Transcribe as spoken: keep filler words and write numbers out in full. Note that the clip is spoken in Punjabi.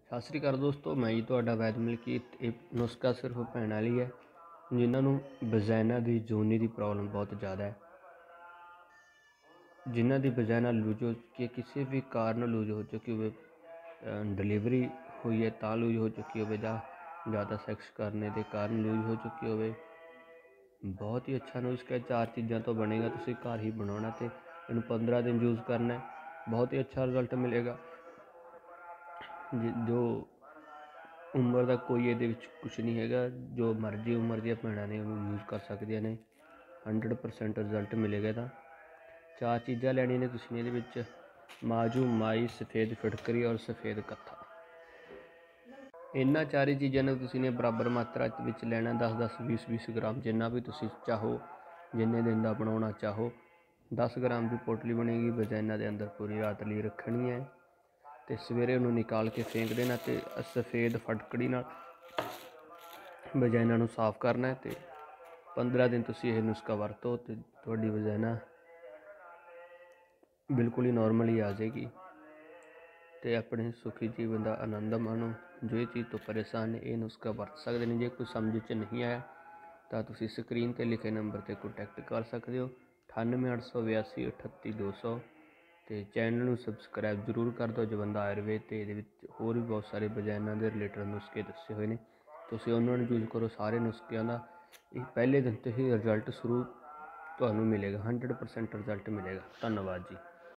ਸਤਿ ਸ਼੍ਰੀ ਅਕਾਲ ਦੋਸਤੋ, ਮੈਂ ਜੀ ਤੁਹਾਡਾ ਵੈਦ ਮਲਕੀਤ। ਇਹ ਨੁਸਖਾ ਸਿਰਫ ਭੈਣਾਂ ਲਈ ਹੈ ਜਿਨ੍ਹਾਂ ਨੂੰ ਵਜਾਈਨਾ ਦੀ ਜੋਨੀ ਦੀ ਪ੍ਰੋਬਲਮ ਬਹੁਤ ਜ਼ਿਆਦਾ ਹੈ, ਜਿਨ੍ਹਾਂ ਦੀ ਵਜਾਈਨਾ ਲੂਜ ਹੋ ਚੁੱਕੀ ਹੈ, ਕਿਸੇ ਵੀ ਕਾਰਨ ਲੂਜ ਹੋ ਚੁੱਕੀ ਹੋਵੇ, ਡਿਲੀਵਰੀ ਹੋਈ ਹੈ ਤਾਂ ਲੂਜ ਹੋ ਚੁੱਕੀ ਹੋਵੇ ਜਾਂ ਜ਼ਿਆਦਾ ਸੈਕਸ ਕਰਨੇ ਦੇ ਕਾਰਨ ਲੂਜ ਹੋ ਚੁੱਕੀ ਹੋਵੇ। ਬਹੁਤ ਹੀ ਅੱਛਾ ਨੁਸਖਾ, ਚਾਰ ਚੀਜ਼ਾਂ ਤੋਂ ਬਣੇਗਾ। ਤੁਸੀਂ ਘਰ ਹੀ ਬਣਾਉਣਾ ਅਤੇ ਇਹਨੂੰ ਪੰਦਰਾਂ ਦਿਨ ਯੂਜ਼ ਕਰਨਾ, ਬਹੁਤ ਹੀ ਅੱਛਾ ਰਿਜ਼ਲਟ ਮਿਲੇਗਾ। ਜੋ ਉਮਰ ਦਾ ਕੋਈ ਇਹਦੇ ਵਿੱਚ ਕੁਛ ਨਹੀਂ ਹੈਗਾ, ਜੋ ਮਰਜ਼ੀ ਉਮਰ ਦੀਆਂ ਭੈਣਾਂ ਨੇ ਉਹਨੂੰ ਯੂਜ਼ ਕਰ ਸਕਦੀਆਂ ਨੇ, ਹੰਡਰਡ ਪਰਸੈਂਟ ਰਿਜ਼ਲਟ ਮਿਲੇਗਾ। ਤਾਂ ਚਾਰ ਚੀਜ਼ਾਂ ਲੈਣੀਆਂ ਨੇ ਤੁਸੀਂ ਇਹਦੇ ਵਿੱਚ: ਮਾਜੂ, ਮਾਈ, ਸਫੇਦ ਫਿਟਕਰੀ ਔਰ ਸਫੇਦ ਕੱਥਾ। ਇਹਨਾਂ ਚਾਰੇ ਚੀਜ਼ਾਂ ਨੂੰ ਤੁਸੀਂ ਨੇ ਬਰਾਬਰ ਮਾਤਰਾ ਵਿੱਚ ਲੈਣਾ, ਦਸ ਦਸ ਵੀਸ ਵੀਸ ਗ੍ਰਾਮ, ਜਿੰਨਾ ਵੀ ਤੁਸੀਂ ਚਾਹੋ, ਜਿੰਨੇ ਦਿਨ ਦਾ ਬਣਾਉਣਾ ਚਾਹੋ। ਦਸ ਗ੍ਰਾਮ ਦੀ ਪੋਟਲੀ ਬਣੇਗੀ, ਵਜਾਈਨਾ ਦੇ ਅੰਦਰ ਪੂਰੀ ਰਾਤ ਲਈ ਰੱਖਣੀ ਹੈ ਅਤੇ ਸਵੇਰੇ ਉਹਨੂੰ ਨਿਕਾਲ ਕੇ ਫੇਂਕ ਦੇਣਾ ਅਤੇ ਸਫੇਦ ਫਟਕੜੀ ਨਾਲ ਵਜਾਈਨਾ ਨੂੰ ਸਾਫ਼ ਕਰਨਾ। ਅਤੇ ਪੰਦਰਾਂ ਦਿਨ ਤੁਸੀਂ ਇਹ ਨੁਸਖਾ ਵਰਤੋ ਅਤੇ ਤੁਹਾਡੀ ਵਜਾਈਨਾ ਬਿਲਕੁਲ ਹੀ ਨੋਰਮਲ ਹੀ ਆ ਜਾਏਗੀ ਅਤੇ ਆਪਣੇ ਸੁਖੀ ਜੀਵਨ ਦਾ ਆਨੰਦ ਮਾਣੋ। ਜੋ ਇਹ ਚੀਜ਼ ਤੋਂ ਪਰੇਸ਼ਾਨ ਨੇ ਇਹ ਨੁਸਖਾ ਵਰਤ ਸਕਦੇ ਨੇ। ਜੇ ਕੋਈ ਸਮਝ 'ਚ ਨਹੀਂ ਆਇਆ ਤਾਂ ਤੁਸੀਂ ਸਕਰੀਨ 'ਤੇ ਲਿਖੇ ਨੰਬਰ 'ਤੇ ਕੰਟੈਕਟ ਕਰ ਸਕਦੇ ਹੋ, ਅਠਾਨਵੇਂ ਅੱਠ ਸੌ ਬਿਆਸੀ ਅਠੱਤੀ ਦੋ ਸੌ। ਅਤੇ ਚੈਨਲ ਨੂੰ ਸਬਸਕ੍ਰਾਈਬ ਜ਼ਰੂਰ ਕਰ ਦਿਓ। ਜਵੰਦਾ ਆਯੁਰਵੇਦ, ਅਤੇ ਇਹਦੇ ਵਿੱਚ ਹੋਰ ਵੀ ਬਹੁਤ ਸਾਰੇ ਵਜਾਈਨਾ ਦੇ ਰਿਲੇਟਡ ਨੁਸਖੇ ਦੱਸੇ ਹੋਏ ਨੇ, ਤੁਸੀਂ ਉਹਨਾਂ ਨੂੰ ਯੂਜ਼ ਕਰੋ। ਸਾਰੇ ਨੁਸਖਿਆਂ ਦਾ ਇਹ ਪਹਿਲੇ ਦਿਨ ਤੋਂ ਹੀ ਰਿਜ਼ਲਟ ਸ਼ੁਰੂ ਤੁਹਾਨੂੰ ਮਿਲੇਗਾ, ਹੰਡਰਡ ਪਰਸੈਂਟ ਰਿਜ਼ਲਟ ਮਿਲੇਗਾ। ਧੰਨਵਾਦ ਜੀ।